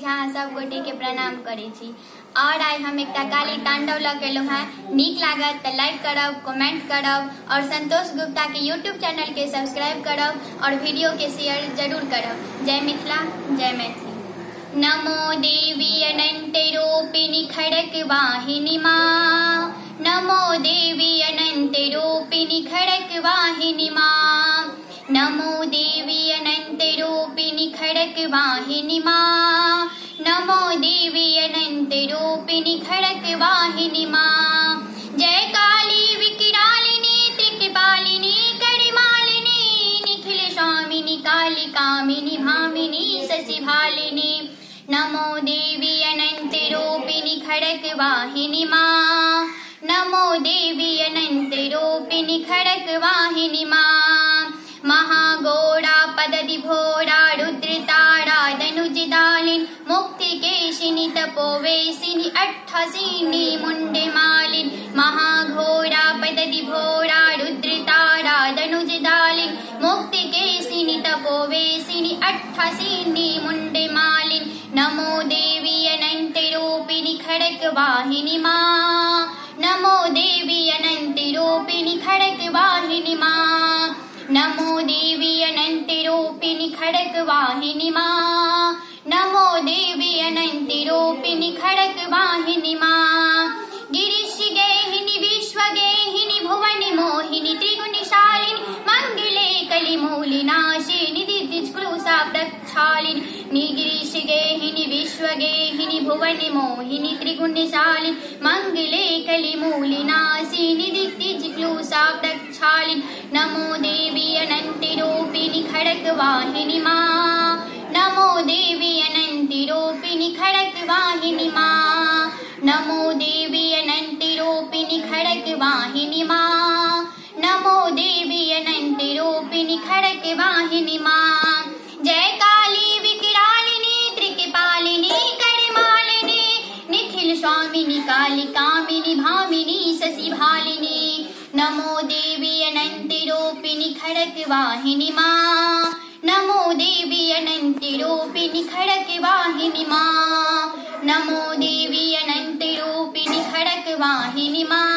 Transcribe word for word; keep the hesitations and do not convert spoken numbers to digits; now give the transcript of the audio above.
छी, अहाँ सब गोटे के प्रणाम करे छी। और आई हम एक काली तांडव लग गेलो हैं। नीक लागत तो लाइक करब, कमेंट करब और संतोष गुप्ता के यूट्यूब चैनल के सब्सक्राइब करब और वीडियो के शेयर जरूर करब। जय मिथिला, जय मैथिली। नमो देवी अनंत रूपिणी खड़क वाहिनी माँ, नमो देवी अनंत रूपिणी खड़क वाहिनी माँ, नमो देवी अनंत रूपिणी खड़क वाहिनी माँ, नमो देवी अनंत रूपिणी खड़क वाहिनी माँ। जय काली विकरालिनी त्रिकपालिनी करिमालिनी, निखिल स्वामिनी काली कामिनी भामिनी शशिभालिनी, नमो देवी अनंत रूपिणी खड़क वाहिनी माँ, नमो देवी अनंत रूपिणी खड़क वाहिनी माँ। महागौरा पदधि भोरा रुद्र तारा धनुज दालिन, मुक्ति केशिनी तपोवेशिनी अट्ठासीनी मुंडे मालिन, महाघोरा पदधि भोरा रुद्र तारा धनुज दालिन, मुक्ति केशिनी तपोवेशिनी अट्ठासीनी मुंडे मालिन, नमो देवी अनंत रूपिणी खड़क वाहिनी माँ, नमो देवी अनंत रूपिणी खड़क वाहिनी माँ, नमो देवी अनंत रूपिणी खड़क वाहिनी माँ, नमो देवी अनंत रूपिणी खड़क वाहिनी माँ। गिरीश गेहिनी विश्व गेहिनी भुवन मोहिनी त्रिगुणशालिनी, मंगले कलिमूली नाशिनी दितिक्रूसा प्रक्षालिनी, निगिरीश गेहिनी विश्व गेहिनी भुवन मोहिनी त्रिगुणशालिनी, मंगले कलिमूली नाशिनी दितिक्रूसा प्रक्षालिनी, नमो देवी अनंत रूपिणी खड़क वाहिनी माँ, नमो देवी अनंत रूपिणी खड़क वाहिनी माँ, नमो देवी अनंत रूपिणी खड़क वाहिनी माँ, नमो देवी अनंत रूपिणी खड़क वाहिनी माँ। जय काली विकरालिनी त्रिकपालिनी करिमालिनी, निखिल स्वामिनी काली कामिनी भामिनी शशिभालिनी, नमो देवी अनंत रूपिणी खड़क वाहिनी माँ, नमो देवी अनंत रूपिणी खड़क वाहिनी माँ, नमो देवी अनंत रूपिणी खड़क वाहिनी माँ।